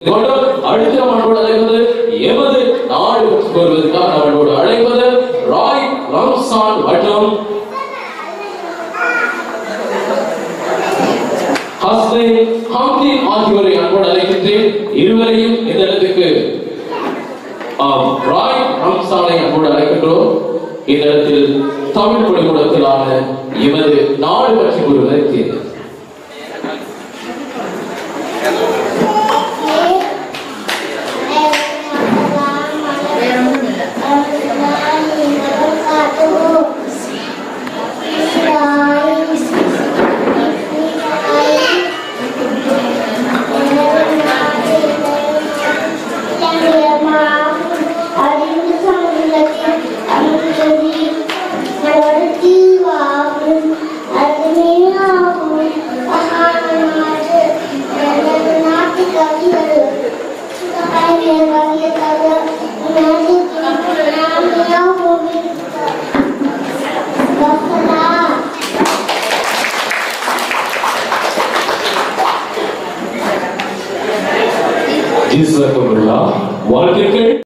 அடுத்த நம்மளோட அழைப்பது எமது நாடு வருவதற்காக நம்மளோட அழைப்பது ராய் ரம்சான் மற்றும் ஹஸ்னைன் ஹம்தீன் ஆகியோரை அன்போடு அழைக்கின்றேன். இருவரையும் இந்த இடத்துக்கு ராய் ரம்சானை அன்போடு அழைக்கின்றோம். இந்த இடத்தில் தமிழ் பள்ளிக்கூடத்திலான எமது நாடு பற்றி கூறுவதற்கு வாழ்த்துக்கள்.